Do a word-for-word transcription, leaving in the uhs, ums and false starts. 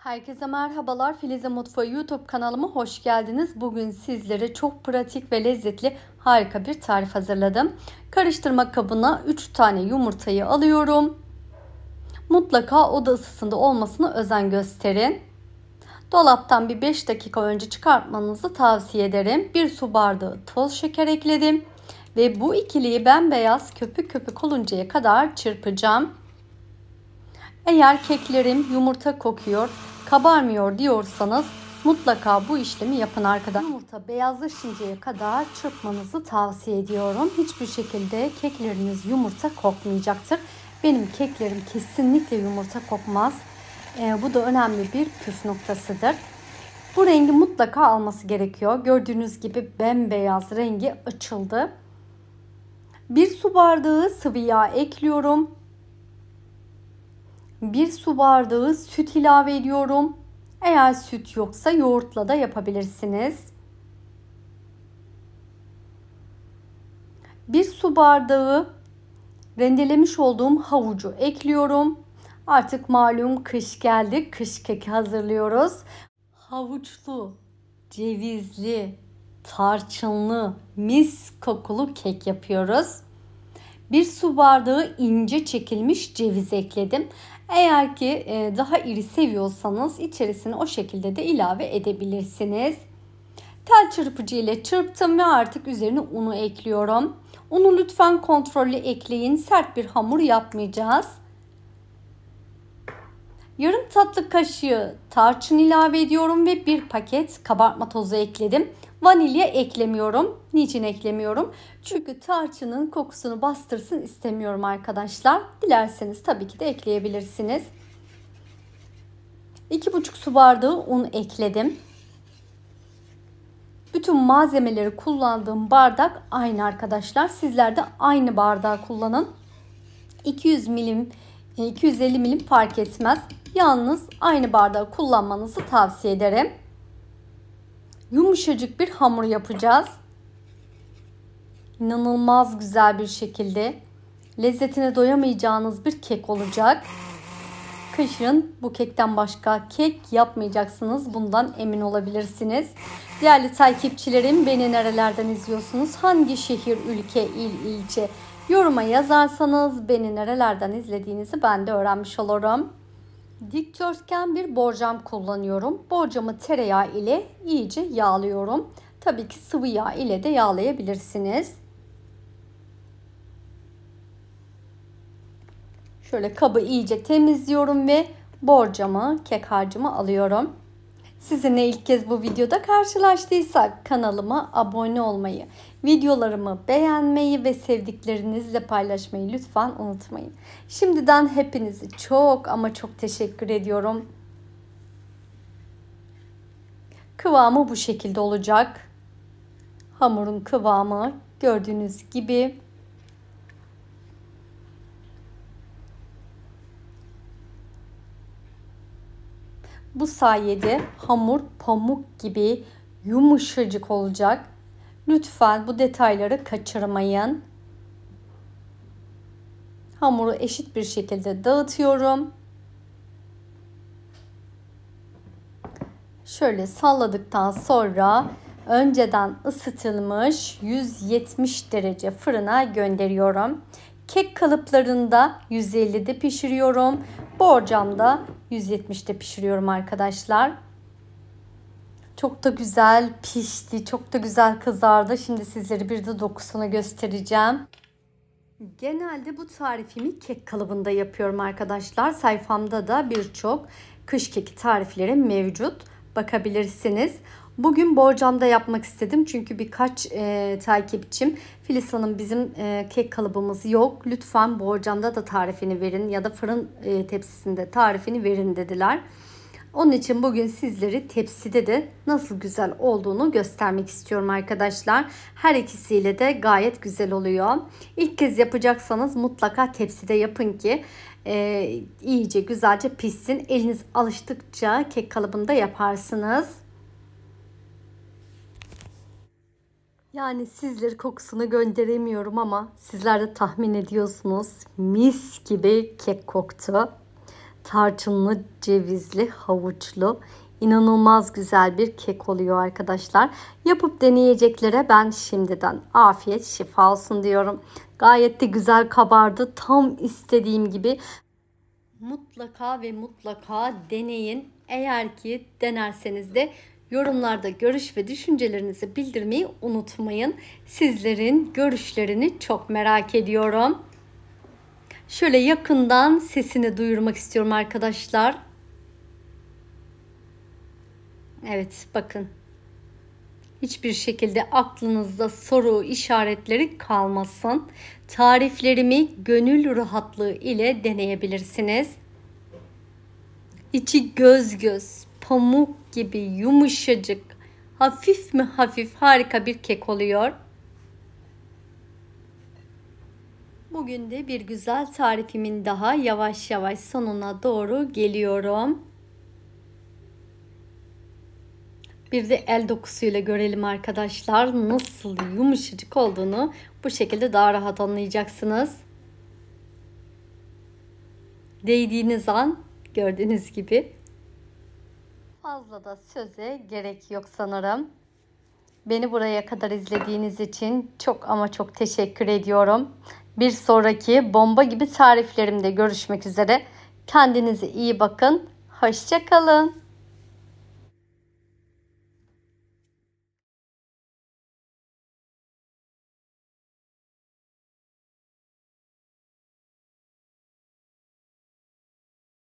Herkese merhabalar. Filize Mutfağı YouTube kanalıma hoş geldiniz. Bugün sizlere çok pratik ve lezzetli harika bir tarif hazırladım. Karıştırma kabına üç tane yumurtayı alıyorum. Mutlaka oda ısısında olmasına özen gösterin. Dolaptan bir beş dakika önce çıkartmanızı tavsiye ederim. bir su bardağı toz şeker ekledim. Ve bu ikiliyi bembeyaz köpük köpük oluncaya kadar çırpacağım. Eğer keklerim yumurta kokuyor, kabarmıyor diyorsanız mutlaka bu işlemi yapın arkadaşlar. Yumurta beyazlaşıncaya kadar çırpmanızı tavsiye ediyorum. Hiçbir şekilde kekleriniz yumurta kokmayacaktır. Benim keklerim kesinlikle yumurta kokmaz. Ee, bu da önemli bir püf noktasıdır. Bu rengi mutlaka alması gerekiyor. Gördüğünüz gibi bembeyaz rengi açıldı. bir su bardağı sıvı yağ ekliyorum. bir su bardağı süt ilave ediyorum. Eğer süt yoksa yoğurtla da yapabilirsiniz. bir su bardağı rendelemiş olduğum havucu ekliyorum. Artık malum kış geldi. Kış keki hazırlıyoruz. Havuçlu, cevizli, tarçınlı, mis kokulu kek yapıyoruz. bir su bardağı ince çekilmiş ceviz ekledim. Eğer ki daha iri seviyorsanız içerisine o şekilde de ilave edebilirsiniz. Tel çırpıcı ile çırptım ve artık üzerine unu ekliyorum. Unu lütfen kontrollü ekleyin. Sert bir hamur yapmayacağız. Yarım tatlı kaşığı tarçın ilave ediyorum ve bir paket kabartma tozu ekledim. Vanilya eklemiyorum. Niçin eklemiyorum? Çünkü tarçının kokusunu bastırsın istemiyorum arkadaşlar. Dilerseniz tabii ki de ekleyebilirsiniz. iki buçuk su bardağı un ekledim. Bütün malzemeleri kullandığım bardak aynı arkadaşlar. Sizler de aynı bardağı kullanın. iki yüz milim, iki yüz elli milim fark etmez. Yalnız aynı bardağı kullanmanızı tavsiye ederim. Yumuşacık bir hamur yapacağız. İnanılmaz güzel bir şekilde lezzetine doyamayacağınız bir kek olacak. Kışın bu kekten başka kek yapmayacaksınız. Bundan emin olabilirsiniz. Değerli takipçilerim, beni nerelerden izliyorsunuz? Hangi şehir, ülke, il, ilçe? Yoruma yazarsanız beni nerelerden izlediğinizi ben de öğrenmiş olurum. Dikdörtgen bir borcam kullanıyorum. Borcamı tereyağı ile iyice yağlıyorum. Tabii ki sıvı yağ ile de yağlayabilirsiniz. Şöyle kabı iyice temizliyorum ve borcamı, kek harcımı alıyorum. Sizinle ilk kez bu videoda karşılaştıysak kanalıma abone olmayı, videolarımı beğenmeyi ve sevdiklerinizle paylaşmayı lütfen unutmayın. Şimdiden hepinizi çok ama çok teşekkür ediyorum. Kıvamı bu şekilde olacak. Hamurun kıvamı gördüğünüz gibi. Bu sayede hamur pamuk gibi yumuşacık olacak. Lütfen bu detayları kaçırmayın. Hamuru eşit bir şekilde dağıtıyorum. Şöyle salladıktan sonra önceden ısıtılmış yüz yetmiş derece fırına gönderiyorum. Kek kalıplarında yüz ellide pişiriyorum. Borcamda yüz yetmişte pişiriyorum arkadaşlar. Çok da güzel pişti. Çok da güzel kızardı. Şimdi sizlere bir de dokusunu göstereceğim. Genelde bu tarifimi kek kalıbında yapıyorum arkadaşlar. Sayfamda da birçok kış keki tarifleri mevcut. Bakabilirsiniz. Bugün borcamda yapmak istedim. Çünkü birkaç e, takipçim Filiz Hanım bizim e, kek kalıbımız yok. Lütfen borcamda da tarifini verin ya da fırın e, tepsisinde tarifini verin dediler. Onun için bugün sizleri tepside de nasıl güzel olduğunu göstermek istiyorum arkadaşlar. Her ikisiyle de gayet güzel oluyor. İlk kez yapacaksanız mutlaka tepside yapın ki e, iyice güzelce pişsin. Eliniz alıştıkça kek kalıbında yaparsınız. Yani sizleri kokusunu gönderemiyorum ama sizler de tahmin ediyorsunuz. Mis gibi kek koktu. tarçınlı, cevizli, havuçlu. İnanılmaz güzel bir kek oluyor arkadaşlar. Yapıp deneyeceklere ben şimdiden afiyet şifa olsun diyorum. Gayet de güzel kabardı. Tam istediğim gibi. Mutlaka ve mutlaka deneyin. Eğer ki denerseniz de yorumlarda görüş ve düşüncelerinizi bildirmeyi unutmayın. Sizlerin görüşlerini çok merak ediyorum. Şöyle yakından sesini duyurmak istiyorum arkadaşlar. Evet, bakın. Hiçbir şekilde aklınızda soru işaretleri kalmasın. Tariflerimi gönül rahatlığı ile deneyebilirsiniz. İçi göz göz, pamuk gibi yumuşacık, hafif mi hafif harika bir kek oluyor. Bugün de bir güzel tarifimin daha yavaş yavaş sonuna doğru geliyorum. Bir de el dokusuyla görelim arkadaşlar. Nasıl yumuşacık olduğunu bu şekilde daha rahat anlayacaksınız. Değdiğiniz an gördüğünüz gibi. Fazla da söze gerek yok sanırım. Beni buraya kadar izlediğiniz için çok ama çok teşekkür ediyorum. Bir sonraki bomba gibi tariflerimde görüşmek üzere. Kendinize iyi bakın. Hoşça kalın.